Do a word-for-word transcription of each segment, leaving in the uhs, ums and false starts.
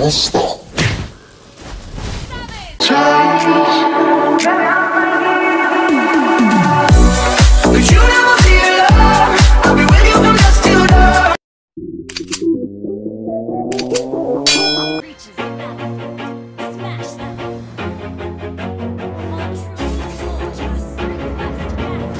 Monster. But you never feel love. I'll be with you from dusk till dawn. Reaches the battlefield, smash them. One true gorgeous. Request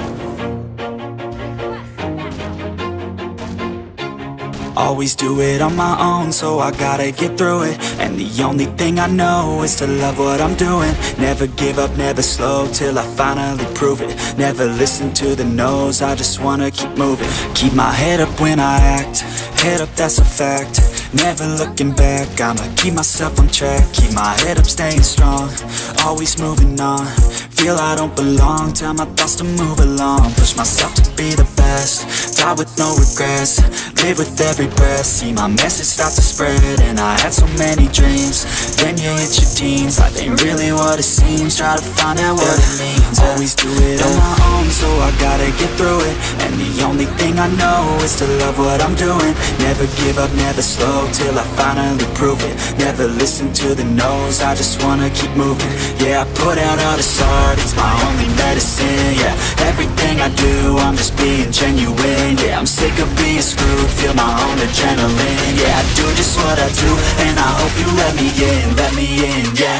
backup. Request backup. Always do it on my own, so I gotta get through it. And the only thing I know is to love what I'm doing. Never give up, never slow, till I finally prove it. Never listen to the no's, I just wanna keep moving. Keep my head up when I act, head up, that's a fact. Never looking back, I'ma keep myself on track. Keep my head up, staying strong, always moving on. Feel I don't belong, tell my thoughts to move along. Push myself to be the best, die with no regrets. Live with every breath, see my message start to spread. And I had so many dreams, then you hit your teens. Life ain't really what it seems, try to find out what it means. Always do it on my own, so I gotta get through it. And the only thing I know is to love what I'm doing. Never give up, never slow, till I finally prove it. Never listen to the no's, I just wanna keep moving. Yeah, I put out all this art, it's my only medicine. Yeah, everything I do, I'm just being genuine. Yeah, I'm sick of being screwed, feel my own adrenaline. Yeah, I do just what I do, and I hope you let me in, let me in, yeah.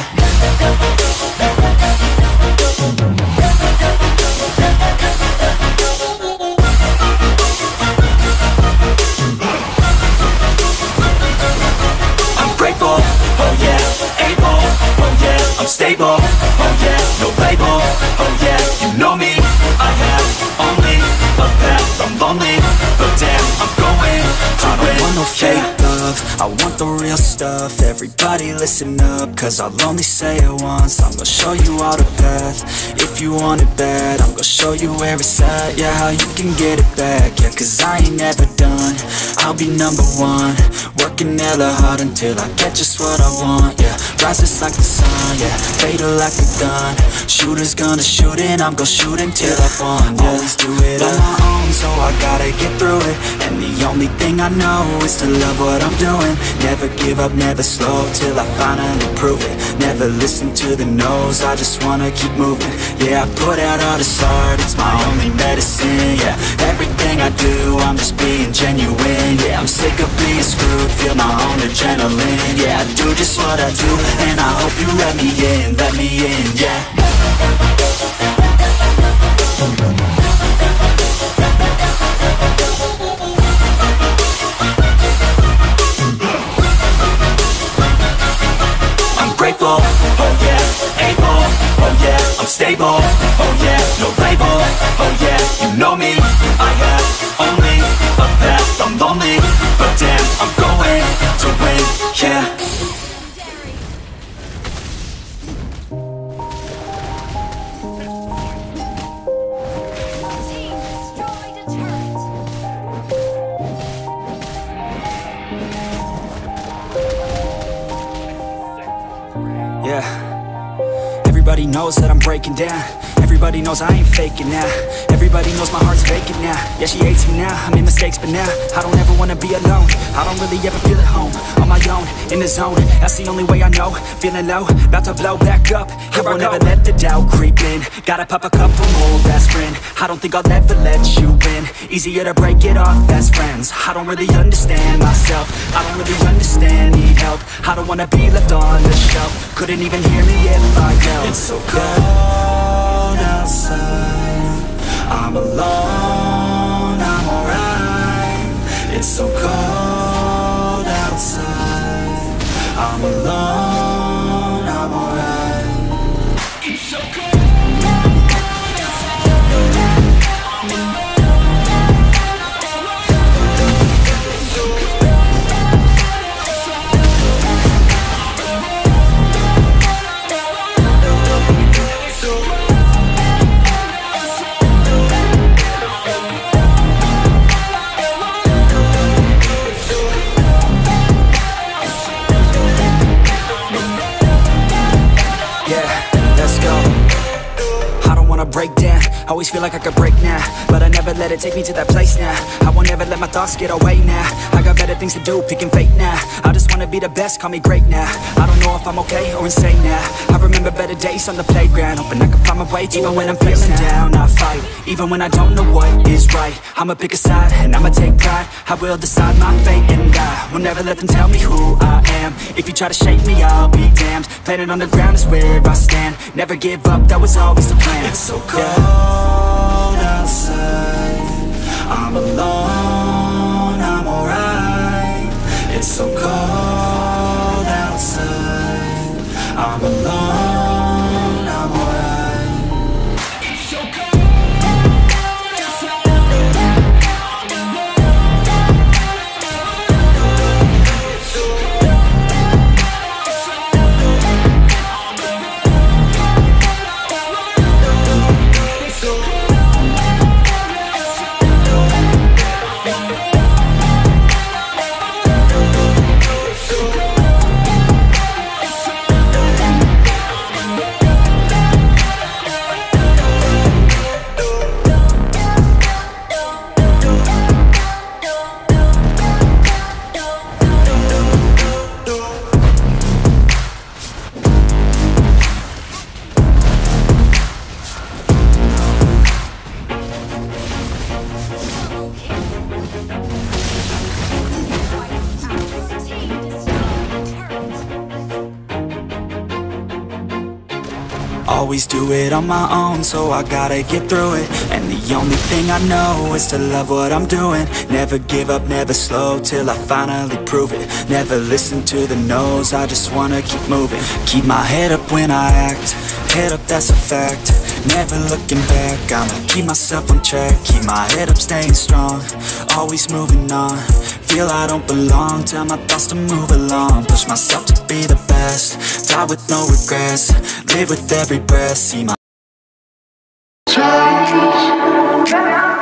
I'm grateful, oh yeah, able, oh yeah, I'm stable, oh yeah, no label, oh yeah, you know me, I have only a path, I'm lonely, but damn, I'm going to I don't win. Want no fake love, I want the real stuff. Everybody listen up, cause I'll only say it once. I'm gonna show you all the path, if you want it bad. I'm gonna show you where it's at, yeah, how you can get it back. Yeah, cause I ain't never done, I'll be number one. Working hella hard until I get just what I want, yeah. Rises like the sun, yeah, fatal like a gun. Shooters gonna shoot and I'm gonna shoot until I won, yeah. Always do it on my own, so I gotta get through it. And the only thing I know is to love what I'm doing. Never give up, never slow, till I finally prove it. Never listen to the no's, I just wanna keep moving. Yeah, I put out all this art, it's my only medicine. Yeah, everything I do, I'm just being genuine. Yeah, I'm sick of being screwed, feel my own adrenaline. Yeah, I do just what I do, and I hope you let me in, let me in, yeah. I'm grateful, oh yeah, able, oh yeah, I'm stable, oh yeah, no label, oh yeah, you know me, I have only a path, I'm lonely, but damn, I'm going to win, yeah. Team destroyed a turret. Yeah, everybody knows that I'm breaking down. Everybody knows I ain't faking now. Everybody knows my heart's vacant now. Yeah, she hates me now, I made mistakes but now I don't ever wanna be alone. I don't really ever feel at home. On my own, in the zone, that's the only way I know. Feeling low, about to blow back up. Here I won't ever let the doubt creep in. Gotta pop a couple more aspirin. I don't think I'll ever let you win. Easier to break it off best friends. I don't really understand myself, I don't really understand, need help. I don't wanna be left on the shelf. Couldn't even hear me if I yelled. It's so cold outside, I'm alone, I'm alright. It's so cold outside, I'm alone, I'm alright. It's so cold. Break down, always feel like I could break now, but I never let it gotta take me to that place now. I won't ever let my thoughts get away now. I got better things to do, picking fate now. I just wanna be the best, call me great now. I don't know if I'm okay or insane now. I remember better days on the playground, hoping I can find my way. Even when I'm feeling down, I fight. Even when I don't know what is right, I'ma pick a side and I'ma take pride. I will decide my fate and I will never let them tell me who I am. If you try to shake me, I'll be damned. Planet on the ground is where I stand. Never give up, that was always the plan. It's so cold outside, I'm alone, I'm alright. It's so cold outside, I'm alone, I'm alright. It's so cold. Always do it on my own, so I gotta get through it. And the only thing I know is to love what I'm doing. Never give up, never slow, till I finally prove it. Never listen to the no's, I just wanna keep moving. Keep my head up when I act, head up, that's a fact. Never looking back, I'ma keep myself on track. Keep my head up, staying strong, always moving on. Feel I don't belong, tell my thoughts to move along. Push myself to be the best, die with no regrets. Live with every breath, see my Change.